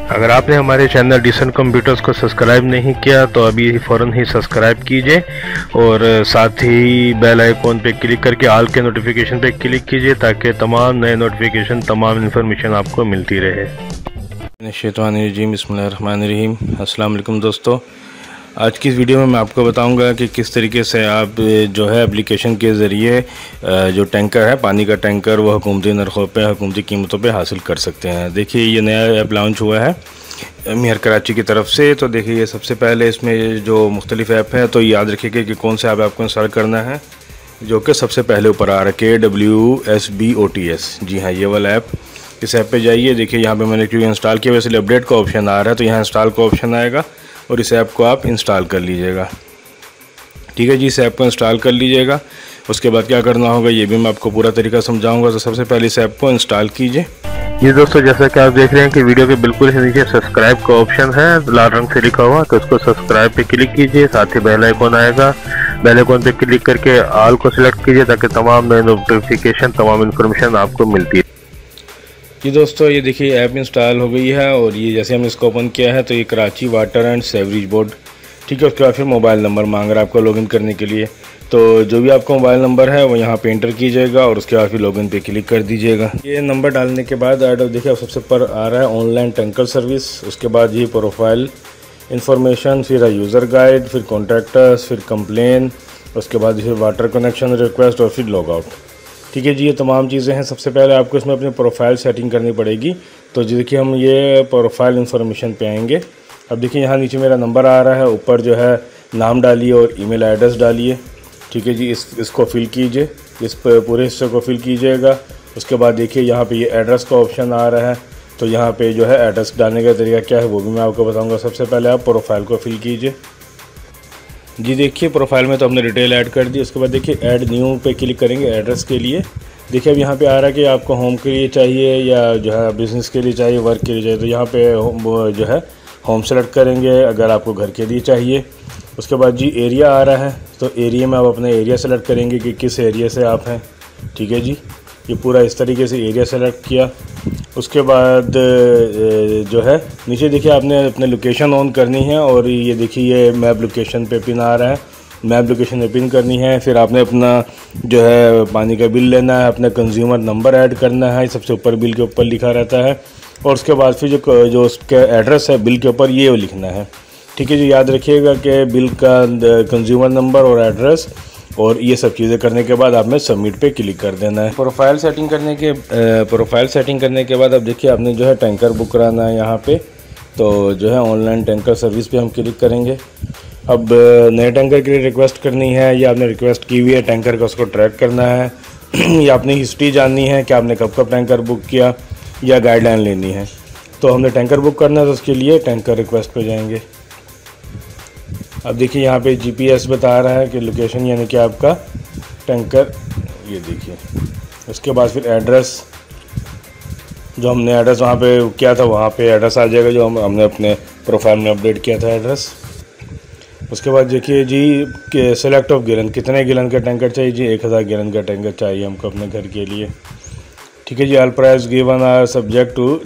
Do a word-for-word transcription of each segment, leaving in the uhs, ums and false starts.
अगर आपने हमारे चैनल डिसेंट कंप्यूटर्स को सब्सक्राइब नहीं किया तो अभी फ़ौरन ही सब्सक्राइब कीजिए और साथ ही बेल आइकॉन पे क्लिक करके ऑल के नोटिफिकेशन पे क्लिक कीजिए ताकि तमाम नए नोटिफिकेशन तमाम इन्फॉर्मेशन आपको मिलती रहे। शैतानिर्रजीम बिस्मिल्लाहिर्रहमानिर्रहीम। अस्सलाम वालेकुम दोस्तों, आज की इस वीडियो में मैं आपको बताऊंगा कि किस तरीके से आप जो है एप्लीकेशन के ज़रिए जो टैंकर है, पानी का टैंकर, वो हुकूमती नरखों पे, हुकूमती कीमतों पे हासिल कर सकते हैं। देखिए ये नया ऐप लॉन्च हुआ है मेहर कराची की तरफ से। तो देखिए ये सबसे पहले इसमें जो मुख्तलिफ ऐप है, तो याद रखिएगा कि कौन सा ऐप आपको इंस्टॉल करना है, जो कि सबसे पहले ऊपर आ रहा है K W S B O T S. जी हाँ, ये वाला ऐप। इस ऐप पे जाइए। देखिए यहाँ पे मैंने क्योंकि इंस्टॉल किया, वैसे अपडेट का ऑप्शन आ रहा है, तो यहाँ इंस्टॉल का ऑप्शन आएगा और इस ऐप को आप इंस्टॉल कर लीजिएगा। ठीक है जी, इस ऐप को इंस्टॉल कर लीजिएगा। उसके बाद क्या करना होगा ये भी मैं आपको पूरा तरीका समझाऊंगा। तो सबसे पहले इस ऐप को इंस्टॉल कीजिए। जी दोस्तों, जैसा कि आप देख रहे हैं कि वीडियो के बिल्कुल ही नीचे सब्सक्राइब का ऑप्शन है लाल रंग से लिखा हुआ, तो उसको सब्सक्राइब पे क्लिक कीजिए। साथ ही बेल आइकॉन आएगा, बेल आइकॉन पे क्लिक करके ऑल को सिलेक्ट कीजिए ताकि तमाम नए नोटिफिकेशन, तमाम इन्फॉर्मेशन आपको मिलती है। जी दोस्तों, ये देखिए ऐप इंस्टॉल हो गई है और ये जैसे हमने इसको ओपन किया है तो ये Karachi water and sewerage board, ठीक है। उसके बाद फिर मोबाइल नंबर मांग रहा है आपको लॉगिन करने के लिए। तो जो भी आपका मोबाइल नंबर है वो यहाँ पे एंटर कीजिएगा और उसके बाद फिर लॉगिन पे क्लिक कर दीजिएगा। ये नंबर डालने के बाद देखिए सबसे ऊपर आ रहा है ऑनलाइन टैंकर सर्विस। उसके बाद ये प्रोफाइल इंफॉर्मेशन, फिर यूज़र गाइड, फिर कॉन्टैक्टर्स, फिर कंप्लेन, उसके बाद फिर वाटर कनेक्शन रिक्वेस्ट और फिर लॉग आउट। ठीक है जी, ये तमाम चीज़ें हैं। सबसे पहले आपको इसमें अपनी प्रोफाइल सेटिंग करनी पड़ेगी। तो देखिए हम ये प्रोफाइल इंफॉर्मेशन पे आएंगे। अब देखिए यहाँ नीचे मेरा नंबर आ रहा है, ऊपर जो है नाम डालिए और ईमेल एड्रेस डालिए। ठीक है जी, इस इसको फिल कीजिए, इस पूरे हिस्से को फिल कीजिएगा। उसके बाद देखिए यहाँ पे ये एड्रेस का ऑप्शन आ रहा है, तो यहाँ पे जो है एड्रेस डालने का तरीका क्या है वो भी मैं आपको बताऊँगा। सबसे पहले आप प्रोफाइल को फिल कीजिए। जी देखिए प्रोफाइल में तो हमने डिटेल ऐड कर दी। उसके बाद देखिए ऐड न्यू पे क्लिक करेंगे एड्रेस के लिए। देखिए अब यहाँ पे आ रहा है कि आपको होम के लिए चाहिए या जो है बिज़नेस के लिए चाहिए, वर्क के लिए चाहिए। तो यहाँ पे जो है होम सेलेक्ट करेंगे अगर आपको घर के लिए चाहिए। उसके बाद जी एरिया आ रहा है, तो एरिया में आप अपने एरिया सेलेक्ट करेंगे कि किस एरिया से आप हैं। ठीक है जी, ये पूरा इस तरीके से एरिया सेलेक्ट किया। उसके बाद जो है नीचे देखिए आपने अपने लोकेशन ऑन करनी है और ये देखिए ये मैप लोकेशन पे पिन आ रहा है, मैप लोकेशन पे पिन करनी है। फिर आपने अपना जो है पानी का बिल लेना है, अपना कंज्यूमर नंबर ऐड करना है, सबसे ऊपर बिल के ऊपर लिखा रहता है। और उसके बाद फिर जो जो उसका एड्रेस है बिल के ऊपर ये लिखना है। ठीक है जी, याद रखिएगा कि बिल का कंज्यूमर नंबर और एड्रेस और ये सब चीज़ें करने के बाद आपने सबमिट पे क्लिक कर देना है। प्रोफाइल सेटिंग करने के प्रोफाइल सेटिंग करने के बाद अब देखिए आपने जो है टैंकर बुक कराना है यहाँ पे। तो जो है ऑनलाइन टैंकर सर्विस पे हम क्लिक करेंगे। अब नए टैंकर के लिए रिक्वेस्ट करनी है या आपने रिक्वेस्ट की हुई है टैंकर का, उसको ट्रैक करना है या अपनी हिस्ट्री जाननी है कि आपने कब कब टैंकर बुक किया या गाइडलाइन लेनी है। तो हमने टैंकर बुक करना है तो उसके लिए टैंकर रिक्वेस्ट पे जाएंगे। अब देखिए यहाँ पे जीपीएस बता रहा है कि लोकेशन, यानी कि आपका टैंकर, ये देखिए। उसके बाद फिर एड्रेस, जो हमने एड्रेस वहाँ पे किया था वहाँ पे एड्रेस आ जाएगा जो हम हमने अपने प्रोफाइल में अपडेट किया था एड्रेस। उसके बाद देखिए जी कि सेलेक्ट ऑफ गिलन, कितने गिलन का टैंकर चाहिए जी, एक हज़ार गिलन का टैंकर चाहिए हमको अपने घर के लिए। ठीक है जी, all price given are subject to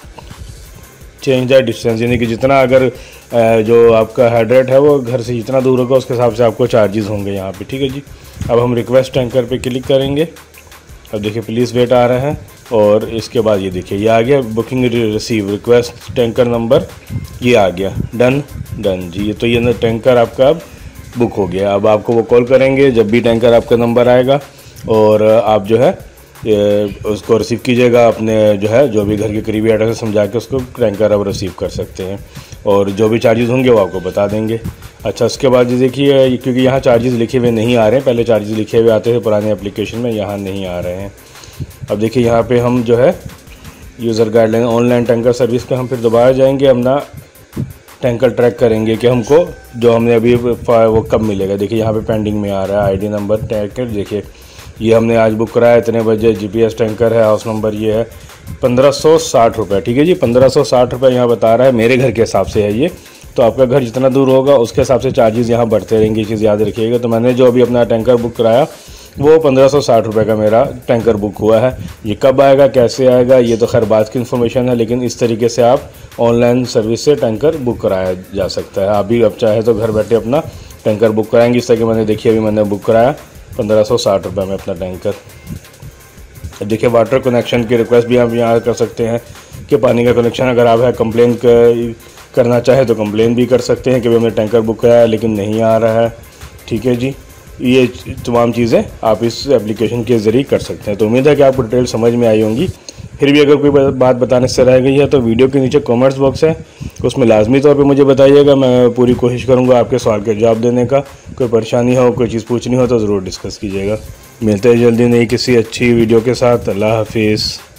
change the distance, यानी कि जितना अगर जो आपका हेड रेट है वो घर से जितना दूर होगा उसके हिसाब से आपको चार्जेस होंगे यहाँ पे। ठीक है जी, अब हम रिक्वेस्ट टैंकर पे क्लिक करेंगे। अब देखिए प्लीज़ वेट आ रहा है और इसके बाद ये देखिए ये आ गया booking receive request tanker number, ये आ गया डन डन जी। ये तो ये टैंकर आपका अब बुक हो गया। अब आपको वो कॉल करेंगे जब भी टैंकर आपका नंबर आएगा और आप जो है उसको रिसीव कीजिएगा। अपने जो है जो भी घर के करीबी एड्रेस समझा के उसको टैंकर अब रिसीव कर सकते हैं और जो भी चार्जेस होंगे वो आपको बता देंगे। अच्छा, उसके बाद देखिए क्योंकि यहाँ चार्जेस लिखे हुए नहीं आ रहे हैं, पहले चार्जेस लिखे हुए आते थे पुराने एप्लीकेशन में, यहाँ नहीं आ रहे हैं। अब देखिए यहाँ पे हम जो है user guideline online tanker service पे हम फिर दोबारा जाएंगे, अपना टैंकर ट्रैक करेंगे कि हमको जो हमने अभी वो कब मिलेगा। देखिए यहाँ पे पेंडिंग में आ रहा है आईडी नंबर टैंकर। देखिए ये हमने आज बुक कराया इतने बजे, जीपीएस टैंकर है, हाउस नंबर ये है, पंद्रह सौ साठ रुपये। ठीक है जी, पंद्रह सौ साठ रुपये यहाँ बता रहा है, मेरे घर के हिसाब से है ये। तो आपका घर जितना दूर होगा उसके हिसाब से चार्जेस यहाँ बढ़ते रहेंगे, ये चीज़ याद रखिएगा। तो मैंने जो अभी अपना टैंकर बुक कराया वो पंद्रह सौ साठ रुपये का मेरा टैंकर बुक हुआ है। ये कब आएगा, कैसे आएगा, ये तो खैर बात की इन्फॉर्मेशन है, लेकिन इस तरीके से आप ऑनलाइन सर्विस से टैंकर बुक कराया जा सकता है। आप भी अब चाहे तो घर बैठे अपना टैंकर बुक कराएंगे। इस तरह के मैंने देखिए अभी मैंने बुक कराया पंद्रह सौ साठ रुपये में अपना टैंकर। अब देखिए वाटर कनेक्शन की रिक्वेस्ट भी आप यहाँ कर सकते हैं कि पानी का कनेक्शन अगर आप है कंप्लेन करना चाहे तो कंप्लेन भी कर सकते हैं कि भाई हमने टैंकर बुक कराया लेकिन नहीं आ रहा है। ठीक है जी, ये तमाम चीज़ें आप इस एप्लीकेशन के ज़रिए कर सकते हैं। तो उम्मीद है कि आपको डिटेल समझ में आई होंगी। फिर भी अगर कोई बात बताने से रह गई है तो वीडियो के नीचे कमेंट्स बॉक्स है, उसमें लाजमी तौर पे मुझे बताइएगा। मैं पूरी कोशिश करूँगा आपके सवाल के जवाब देने का। कोई परेशानी हो, कोई चीज़ पूछनी हो तो ज़रूर डिस्कस कीजिएगा। मिलते हैं जल्दी नई किसी अच्छी वीडियो के साथ। अल्लाह हाफिज़।